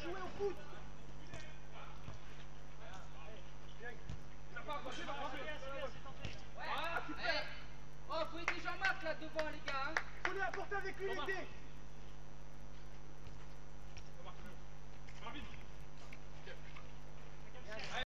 jouer au foot. Ouais. Oh, faut aider Jean-Marc là devant les gars. Faut lui apporter avec lui l'idée.